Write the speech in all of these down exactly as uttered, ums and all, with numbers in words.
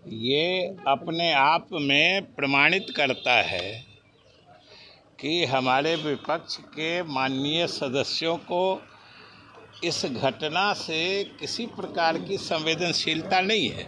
ये अपने आप में प्रमाणित करता है कि हमारे विपक्ष के माननीय सदस्यों को इस घटना से किसी प्रकार की संवेदनशीलता नहीं है।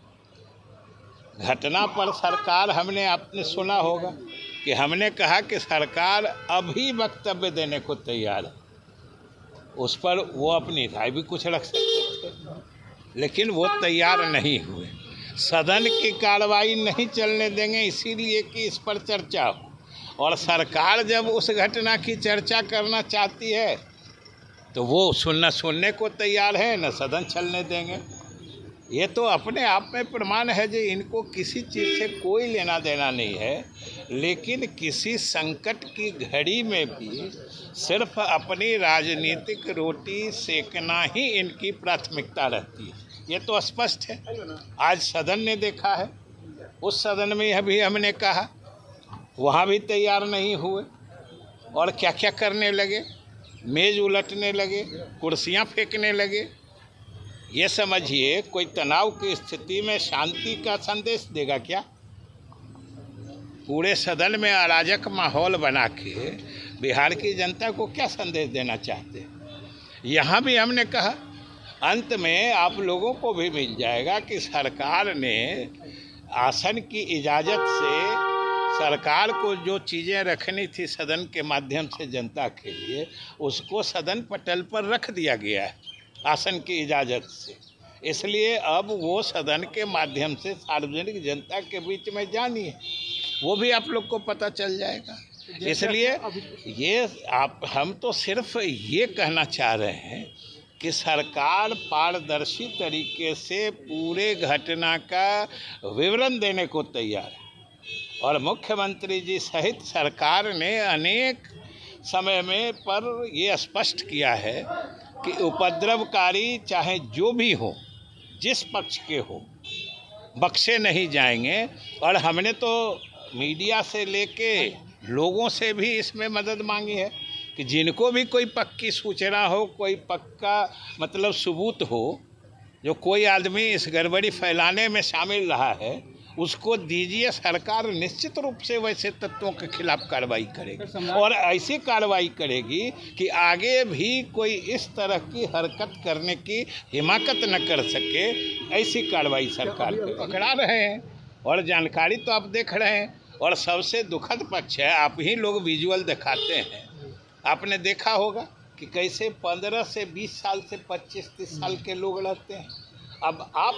घटना पर सरकार, हमने आपने सुना होगा कि हमने कहा कि सरकार अभी वक्तव्य देने को तैयार है, उस पर वो अपनी राय भी कुछ रख सकते थे, लेकिन वो तैयार नहीं हुए। सदन की कार्रवाई नहीं चलने देंगे इसीलिए कि इस पर चर्चा हो, और सरकार जब उस घटना की चर्चा करना चाहती है तो वो सुनना सुनने को तैयार है, न सदन चलने देंगे। ये तो अपने आप में प्रमाण है कि इनको किसी चीज़ से कोई लेना देना नहीं है, लेकिन किसी संकट की घड़ी में भी सिर्फ अपनी राजनीतिक रोटी सेकना ही इनकी प्राथमिकता रहती है। ये तो स्पष्ट है। आज सदन ने देखा है, उस सदन में अभी हमने कहा, वहाँ भी तैयार नहीं हुए और क्या क्या करने लगे, मेज़ उलटने लगे, कुर्सियाँ फेंकने लगे। ये समझिए कोई तनाव की स्थिति में शांति का संदेश देगा क्या? पूरे सदन में अराजक माहौल बना के बिहार की जनता को क्या संदेश देना चाहते हैं? यहाँ भी हमने कहा, अंत में आप लोगों को भी मिल जाएगा कि सरकार ने आसन की इजाज़त से सरकार को जो चीज़ें रखनी थी सदन के माध्यम से जनता के लिए, उसको सदन पटल पर रख दिया गया है आसन की इजाज़त से। इसलिए अब वो सदन के माध्यम से सार्वजनिक जनता के बीच में जानी है, वो भी आप लोग को पता चल जाएगा। इसलिए ये आप हम तो सिर्फ ये कहना चाह रहे हैं कि सरकार पारदर्शी तरीके से पूरे घटना का विवरण देने को तैयार है, और मुख्यमंत्री जी सहित सरकार ने अनेक समय में पर ये स्पष्ट किया है कि उपद्रवकारी चाहे जो भी हो, जिस पक्ष के हो, बख्शे नहीं जाएंगे। और हमने तो मीडिया से लेके लोगों से भी इसमें मदद मांगी है कि जिनको भी कोई पक्की सूचना हो, कोई पक्का मतलब सबूत हो, जो कोई आदमी इस गड़बड़ी फैलाने में शामिल रहा है, उसको दीजिए। सरकार निश्चित रूप से वैसे तत्वों के खिलाफ कार्रवाई करेगी, और ऐसी कार्रवाई करेगी कि आगे भी कोई इस तरह की हरकत करने की हिमाकत न कर सके। ऐसी कार्रवाई सरकार को पकड़ा रहे हैं, और जानकारी तो आप देख रहे हैं। और सबसे दुखद पक्ष है, आप ही लोग विजुअल दिखाते हैं, आपने देखा होगा कि कैसे पंद्रह से बीस साल से पच्चीस तीस साल के लोग रहते हैं। अब आप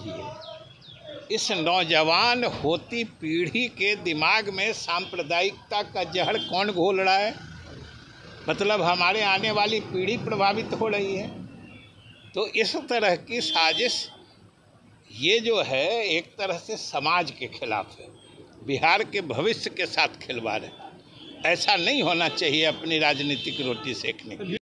समझिए इस नौजवान होती पीढ़ी के दिमाग में सांप्रदायिकता का जहर कौन घोल रहा है? मतलब हमारे आने वाली पीढ़ी प्रभावित हो रही है। तो इस तरह की साजिश ये जो है एक तरह से समाज के खिलाफ है, बिहार के भविष्य के साथ खिलवाड़ है। ऐसा नहीं होना चाहिए अपनी राजनीतिक रोटी सेकने के लिए।